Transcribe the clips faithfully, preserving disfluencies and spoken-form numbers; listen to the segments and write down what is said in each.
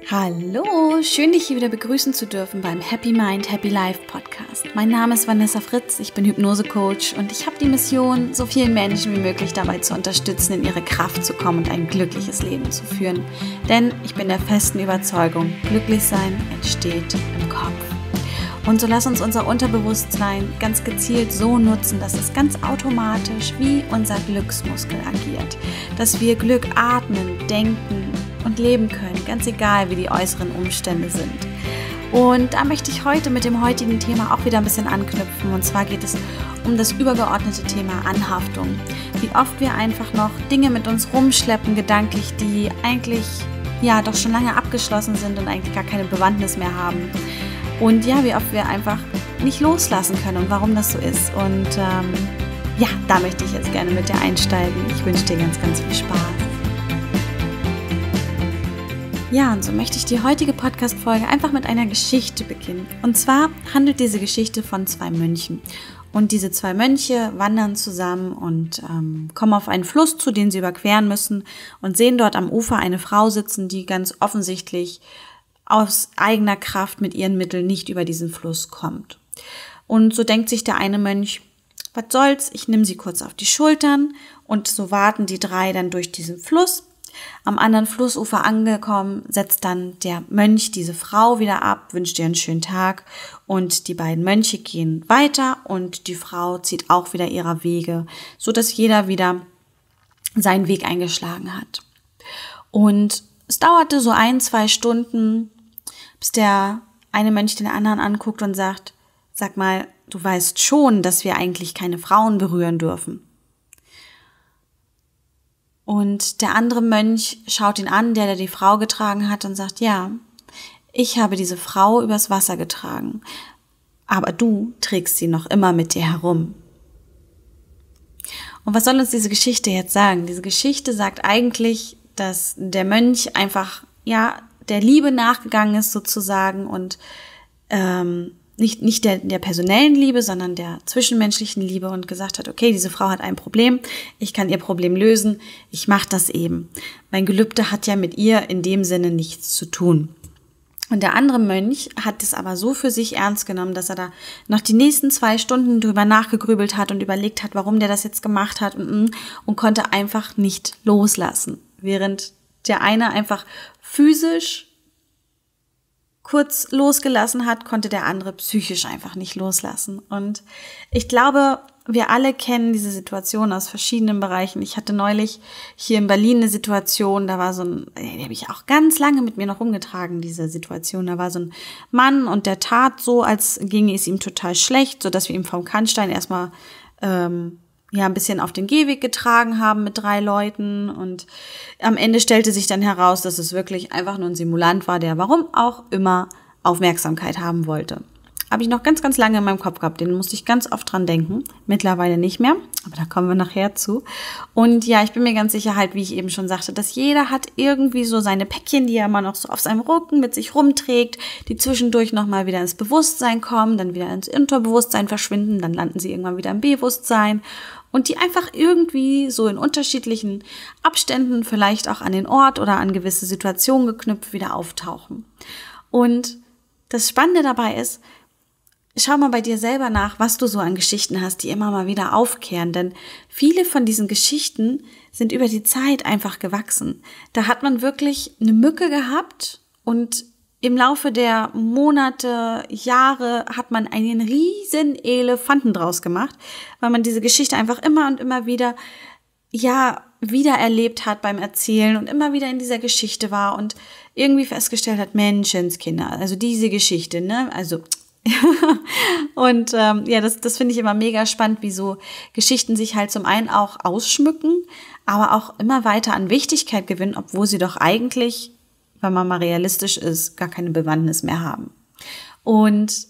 Hallo, schön dich hier wieder begrüßen zu dürfen beim Happy Mind, Happy Life Podcast. Mein Name ist Vanessa Fritz, ich bin Hypnose-Coach und ich habe die Mission, so vielen Menschen wie möglich dabei zu unterstützen, in ihre Kraft zu kommen und ein glückliches Leben zu führen. Denn ich bin der festen Überzeugung, glücklich sein entsteht im Kopf. Und so lass uns unser Unterbewusstsein ganz gezielt so nutzen, dass es ganz automatisch wie unser Glücksmuskel agiert. Dass wir Glück atmen, denken und leben können, ganz egal wie die äußeren Umstände sind. Und da möchte ich heute mit dem heutigen Thema auch wieder ein bisschen anknüpfen. Und zwar geht es um das übergeordnete Thema Anhaftung. Wie oft wir einfach noch Dinge mit uns rumschleppen, gedanklich, die eigentlich ja doch schon lange abgeschlossen sind und eigentlich gar keine Bewandtnis mehr haben. Und ja, wie oft wir einfach nicht loslassen können und warum das so ist. Und ähm, ja, da möchte ich jetzt gerne mit dir einsteigen. Ich wünsche dir ganz, ganz viel Spaß. Ja, und so möchte ich die heutige Podcast-Folge einfach mit einer Geschichte beginnen. Und zwar handelt diese Geschichte von zwei Mönchen. Und diese zwei Mönche wandern zusammen und ähm, kommen auf einen Fluss zu, den sie überqueren müssen und sehen dort am Ufer eine Frau sitzen, die ganz offensichtlich aus eigener Kraft mit ihren Mitteln nicht über diesen Fluss kommt. Und so denkt sich der eine Mönch, was soll's, ich nehme sie kurz auf die Schultern, und so warten die drei dann durch diesen Fluss. Am anderen Flussufer angekommen, setzt dann der Mönch diese Frau wieder ab, wünscht ihr einen schönen Tag, und die beiden Mönche gehen weiter und die Frau zieht auch wieder ihrer Wege, so dass jeder wieder seinen Weg eingeschlagen hat. Und es dauerte so ein, zwei Stunden, bis der eine Mönch den anderen anguckt und sagt, sag mal, du weißt schon, dass wir eigentlich keine Frauen berühren dürfen. Und der andere Mönch schaut ihn an, der, der die Frau getragen hat, und sagt, ja, ich habe diese Frau übers Wasser getragen, aber du trägst sie noch immer mit dir herum. Und was soll uns diese Geschichte jetzt sagen? Diese Geschichte sagt eigentlich, dass der Mönch einfach, ja, der Liebe nachgegangen ist sozusagen und ähm, nicht nicht der der personellen Liebe, sondern der zwischenmenschlichen Liebe, und gesagt hat, okay, diese Frau hat ein Problem, ich kann ihr Problem lösen, ich mache das eben. Mein Gelübde hat ja mit ihr in dem Sinne nichts zu tun. Und der andere Mönch hat es aber so für sich ernst genommen, dass er da noch die nächsten zwei Stunden drüber nachgegrübelt hat und überlegt hat, warum der das jetzt gemacht hat, und, und konnte einfach nicht loslassen. Während der eine einfach physisch kurz losgelassen hat, konnte der andere psychisch einfach nicht loslassen. Und ich glaube, wir alle kennen diese Situation aus verschiedenen Bereichen. Ich hatte neulich hier in Berlin eine Situation, da war so ein, die habe ich auch ganz lange mit mir noch rumgetragen, diese Situation. Da war so ein Mann und der tat so, als ginge es ihm total schlecht, sodass wir ihn vom Kannstein erstmal ähm, ja ein bisschen auf den Gehweg getragen haben mit drei Leuten, und am Ende stellte sich dann heraus, dass es wirklich einfach nur ein Simulant war, der warum auch immer Aufmerksamkeit haben wollte. Habe ich noch ganz, ganz lange in meinem Kopf gehabt, den musste ich ganz oft dran denken, mittlerweile nicht mehr, aber da kommen wir nachher zu. Und ja, ich bin mir ganz sicher halt, wie ich eben schon sagte, dass jeder hat irgendwie so seine Päckchen, die er immer noch so auf seinem Rücken mit sich rumträgt, die zwischendurch nochmal wieder ins Bewusstsein kommen, dann wieder ins Unterbewusstsein verschwinden, dann landen sie irgendwann wieder im Bewusstsein. Und die einfach irgendwie so in unterschiedlichen Abständen, vielleicht auch an den Ort oder an gewisse Situationen geknüpft, wieder auftauchen. Und das Spannende dabei ist, schau mal bei dir selber nach, was du so an Geschichten hast, die immer mal wieder aufkehren. Denn viele von diesen Geschichten sind über die Zeit einfach gewachsen. Da hat man wirklich eine Mücke gehabt, und im Laufe der Monate, Jahre hat man einen riesen Elefanten draus gemacht, weil man diese Geschichte einfach immer und immer wieder, ja, wiedererlebt hat beim Erzählen und immer wieder in dieser Geschichte war und irgendwie festgestellt hat, Menschenskinder, also diese Geschichte, ne, also und ähm, ja, das, das finde ich immer mega spannend, wie so Geschichten sich halt zum einen auch ausschmücken, aber auch immer weiter an Wichtigkeit gewinnen, obwohl sie doch eigentlich, wenn man mal realistisch ist, gar keine Bewandtnis mehr haben. Und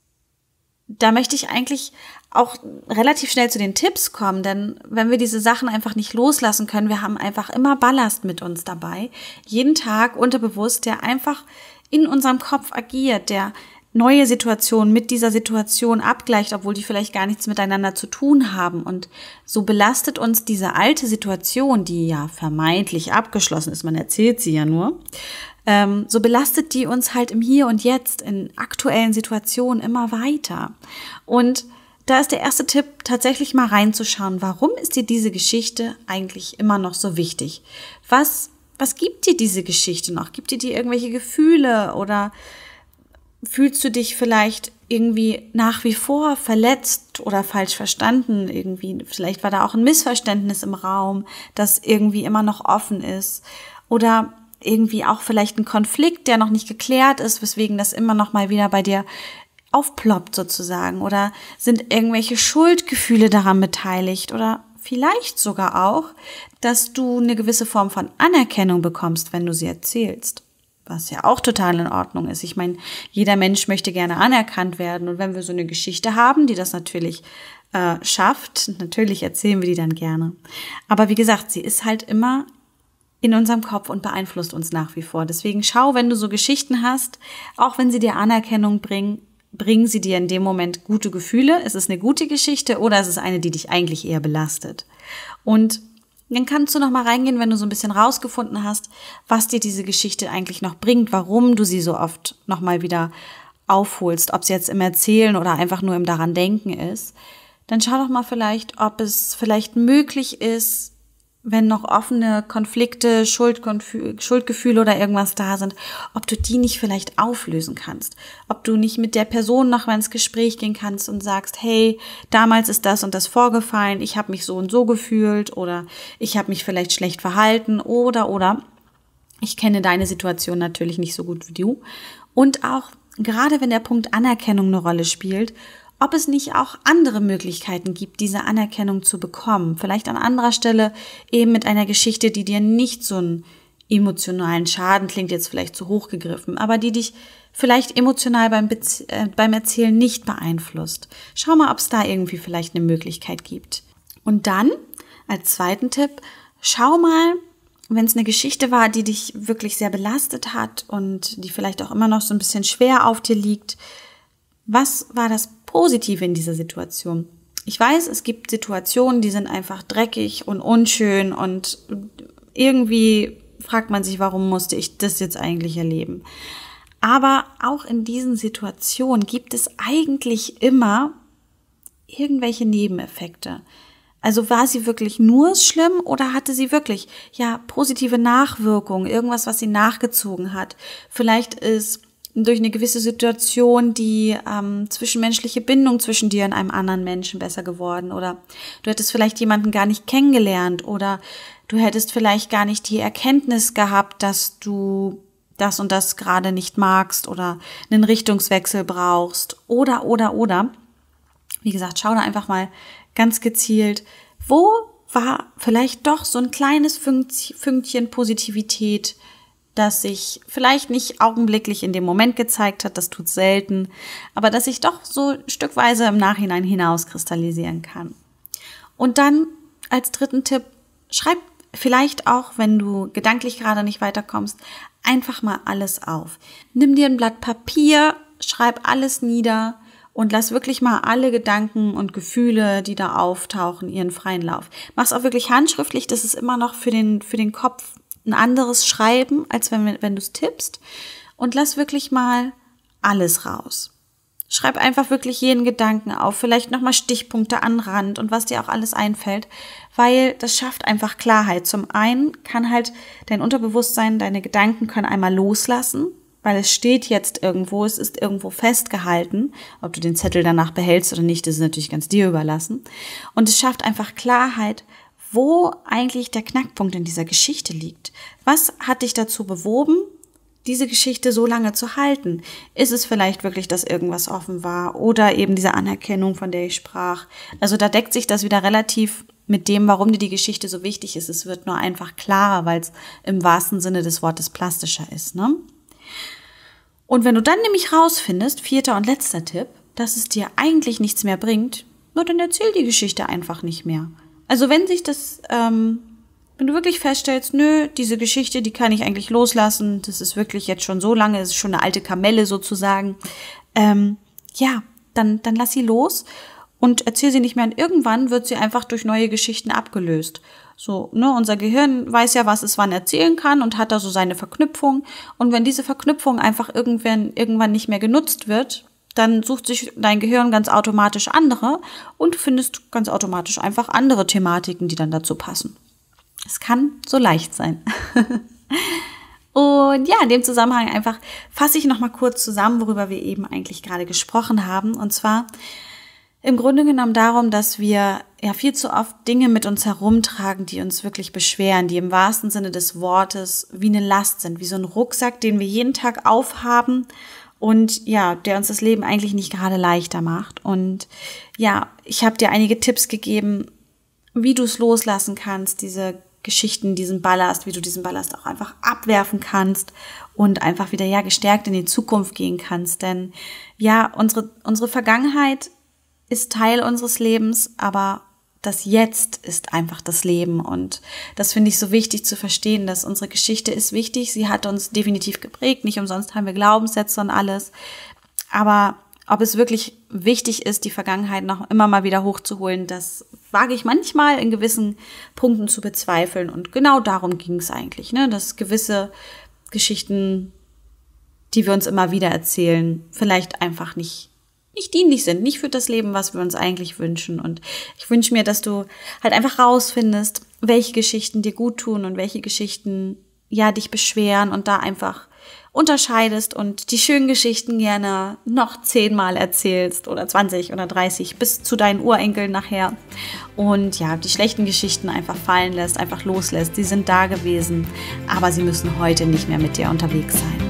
da möchte ich eigentlich auch relativ schnell zu den Tipps kommen, denn wenn wir diese Sachen einfach nicht loslassen können, wir haben einfach immer Ballast mit uns dabei, jeden Tag unterbewusst, der einfach in unserem Kopf agiert, der neue Situationen mit dieser Situation abgleicht, obwohl die vielleicht gar nichts miteinander zu tun haben. Und so belastet uns diese alte Situation, die ja vermeintlich abgeschlossen ist, man erzählt sie ja nur, ähm, so belastet die uns halt im Hier und Jetzt, in aktuellen Situationen immer weiter. Und da ist der erste Tipp, tatsächlich mal reinzuschauen, warum ist dir diese Geschichte eigentlich immer noch so wichtig? Was, was gibt dir diese Geschichte noch? Gibt dir die irgendwelche Gefühle oder fühlst du dich vielleicht irgendwie nach wie vor verletzt oder falsch verstanden? Irgendwie, vielleicht war da auch ein Missverständnis im Raum, das irgendwie immer noch offen ist. Oder irgendwie auch vielleicht ein Konflikt, der noch nicht geklärt ist, weswegen das immer noch mal wieder bei dir aufploppt sozusagen. Oder sind irgendwelche Schuldgefühle daran beteiligt? Oder vielleicht sogar auch, dass du eine gewisse Form von Anerkennung bekommst, wenn du sie erzählst. Was ja auch total in Ordnung ist. Ich meine, jeder Mensch möchte gerne anerkannt werden. Und wenn wir so eine Geschichte haben, die das natürlich äh, schafft, natürlich erzählen wir die dann gerne. Aber wie gesagt, sie ist halt immer in unserem Kopf und beeinflusst uns nach wie vor. Deswegen schau, wenn du so Geschichten hast, auch wenn sie dir Anerkennung bringen, bringen sie dir in dem Moment gute Gefühle. Ist es eine gute Geschichte oder ist es eine, die dich eigentlich eher belastet? Und dann kannst du noch mal reingehen, wenn du so ein bisschen rausgefunden hast, was dir diese Geschichte eigentlich noch bringt, warum du sie so oft noch mal wieder aufholst, ob es jetzt im Erzählen oder einfach nur im daran denken ist. Dann schau doch mal vielleicht, ob es vielleicht möglich ist, wenn noch offene Konflikte, Schuldkonf- Schuldgefühle oder irgendwas da sind, ob du die nicht vielleicht auflösen kannst. Ob du nicht mit der Person noch mal ins Gespräch gehen kannst und sagst, hey, damals ist das und das vorgefallen, ich habe mich so und so gefühlt oder ich habe mich vielleicht schlecht verhalten oder, oder. Ich kenne deine Situation natürlich nicht so gut wie du. Und auch gerade wenn der Punkt Anerkennung eine Rolle spielt, ob es nicht auch andere Möglichkeiten gibt, diese Anerkennung zu bekommen. Vielleicht an anderer Stelle eben mit einer Geschichte, die dir nicht so einen emotionalen Schaden, klingt jetzt vielleicht zu hoch gegriffen, aber die dich vielleicht emotional beim, Bez- äh, beim Erzählen nicht beeinflusst. Schau mal, ob es da irgendwie vielleicht eine Möglichkeit gibt. Und dann, als zweiten Tipp, schau mal, wenn es eine Geschichte war, die dich wirklich sehr belastet hat und die vielleicht auch immer noch so ein bisschen schwer auf dir liegt, was war das Positive in dieser Situation? Ich weiß, es gibt Situationen, die sind einfach dreckig und unschön und irgendwie fragt man sich, warum musste ich das jetzt eigentlich erleben? Aber auch in diesen Situationen gibt es eigentlich immer irgendwelche Nebeneffekte. Also war sie wirklich nur schlimm oder hatte sie wirklich, ja, positive Nachwirkungen, irgendwas, was sie nachgezogen hat? Vielleicht ist durch eine gewisse Situation die ähm, zwischenmenschliche Bindung zwischen dir und einem anderen Menschen besser geworden oder du hättest vielleicht jemanden gar nicht kennengelernt oder du hättest vielleicht gar nicht die Erkenntnis gehabt, dass du das und das gerade nicht magst oder einen Richtungswechsel brauchst oder, oder, oder. Wie gesagt, schau da einfach mal ganz gezielt, wo war vielleicht doch so ein kleines Fünkchen Positivität, das sich vielleicht nicht augenblicklich in dem Moment gezeigt hat, das tut selten, aber das sich doch so stückweise im Nachhinein hinauskristallisieren kann. Und dann als dritten Tipp, schreib vielleicht auch, wenn du gedanklich gerade nicht weiterkommst, einfach mal alles auf. Nimm dir ein Blatt Papier, schreib alles nieder und lass wirklich mal alle Gedanken und Gefühle, die da auftauchen, ihren freien Lauf. Mach's auch wirklich handschriftlich, das ist immer noch für den, für den Kopf ein anderes Schreiben, als wenn, wenn du es tippst. Und lass wirklich mal alles raus. Schreib einfach wirklich jeden Gedanken auf, vielleicht nochmal Stichpunkte an Rand und was dir auch alles einfällt, weil das schafft einfach Klarheit. Zum einen kann halt dein Unterbewusstsein, deine Gedanken können einmal loslassen, weil es steht jetzt irgendwo, es ist irgendwo festgehalten. Ob du den Zettel danach behältst oder nicht, das ist natürlich ganz dir überlassen. Und es schafft einfach Klarheit, wo eigentlich der Knackpunkt in dieser Geschichte liegt. Was hat dich dazu bewogen, diese Geschichte so lange zu halten? Ist es vielleicht wirklich, dass irgendwas offen war oder eben diese Anerkennung, von der ich sprach? Also da deckt sich das wieder relativ mit dem, warum dir die Geschichte so wichtig ist. Es wird nur einfach klarer, weil es im wahrsten Sinne des Wortes plastischer ist, ne? Und wenn du dann nämlich rausfindest, vierter und letzter Tipp, dass es dir eigentlich nichts mehr bringt, nur dann erzähl die Geschichte einfach nicht mehr. Also wenn sich das, ähm, wenn du wirklich feststellst, nö, diese Geschichte, die kann ich eigentlich loslassen, das ist wirklich jetzt schon so lange, das ist schon eine alte Kamelle sozusagen, ähm, ja, dann, dann lass sie los und erzähl sie nicht mehr. Und irgendwann wird sie einfach durch neue Geschichten abgelöst. So, ne, unser Gehirn weiß ja, was es wann erzählen kann und hat da so seine Verknüpfung. Und wenn diese Verknüpfung einfach irgendwann, irgendwann nicht mehr genutzt wird, dann sucht sich dein Gehirn ganz automatisch andere und du findest ganz automatisch einfach andere Thematiken, die dann dazu passen. Es kann so leicht sein. Und ja, in dem Zusammenhang einfach fasse ich nochmal kurz zusammen, worüber wir eben eigentlich gerade gesprochen haben. Und zwar im Grunde genommen darum, dass wir ja viel zu oft Dinge mit uns herumtragen, die uns wirklich beschweren, die im wahrsten Sinne des Wortes wie eine Last sind, wie so ein Rucksack, den wir jeden Tag aufhaben und ja, der uns das Leben eigentlich nicht gerade leichter macht. Und ja, ich habe dir einige Tipps gegeben, wie du es loslassen kannst, diese Geschichten, diesen Ballast, wie du diesen Ballast auch einfach abwerfen kannst und einfach wieder ja gestärkt in die Zukunft gehen kannst. Denn ja, unsere unsere Vergangenheit ist Teil unseres Lebens, aber das Jetzt ist einfach das Leben. Und das finde ich so wichtig zu verstehen, dass unsere Geschichte ist wichtig. Sie hat uns definitiv geprägt. Nicht umsonst haben wir Glaubenssätze und alles. Aber ob es wirklich wichtig ist, die Vergangenheit noch immer mal wieder hochzuholen, das wage ich manchmal in gewissen Punkten zu bezweifeln. Und genau darum ging es eigentlich, ne? Dass gewisse Geschichten, die wir uns immer wieder erzählen, vielleicht einfach nicht nicht dienlich sind, nicht für das Leben, was wir uns eigentlich wünschen. Und ich wünsche mir, dass du halt einfach rausfindest, welche Geschichten dir gut tun und welche Geschichten ja dich beschweren und da einfach unterscheidest und die schönen Geschichten gerne noch zehnmal erzählst oder zwanzig oder dreißig bis zu deinen Urenkeln nachher. Und ja, die schlechten Geschichten einfach fallen lässt, einfach loslässt. Sie sind da gewesen, aber sie müssen heute nicht mehr mit dir unterwegs sein.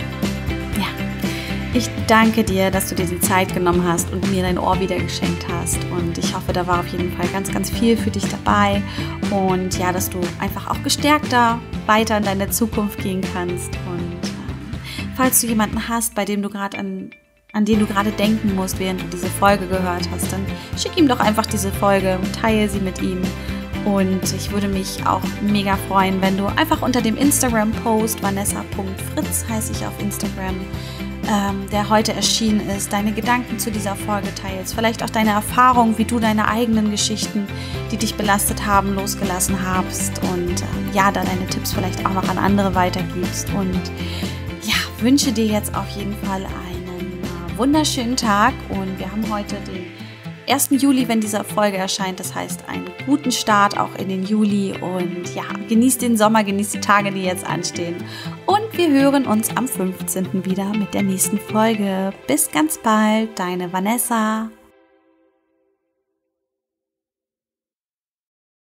Ich danke dir, dass du dir die Zeit genommen hast und mir dein Ohr wieder geschenkt hast. Und ich hoffe, da war auf jeden Fall ganz, ganz viel für dich dabei. Und ja, dass du einfach auch gestärkter weiter in deine Zukunft gehen kannst. Und ähm, falls du jemanden hast, bei dem du gerade an, an den du gerade denken musst, während du diese Folge gehört hast, dann schick ihm doch einfach diese Folge und teile sie mit ihm. Und ich würde mich auch mega freuen, wenn du einfach unter dem Instagram-Post vanessa punkt fritz heiße ich auf Instagram, Ähm, der heute erschienen ist, deine Gedanken zu dieser Folge teilst, vielleicht auch deine Erfahrung, wie du deine eigenen Geschichten, die dich belastet haben, losgelassen hast und ähm, ja, da deine Tipps vielleicht auch noch an andere weitergibst und ja, wünsche dir jetzt auf jeden Fall einen äh, wunderschönen Tag und wir haben heute den ersten Juli, wenn diese Folge erscheint, das heißt einen guten Start auch in den Juli und ja, genieß den Sommer, genieß die Tage, die jetzt anstehen und wir hören uns am fünfzehnten wieder mit der nächsten Folge. Bis ganz bald, deine Vanessa.